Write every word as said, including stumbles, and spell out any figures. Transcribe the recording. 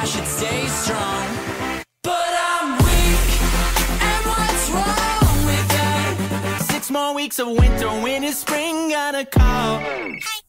I should stay strong. But I'm weak, and what's wrong with that? Six more weeks of winter, when is spring gonna call?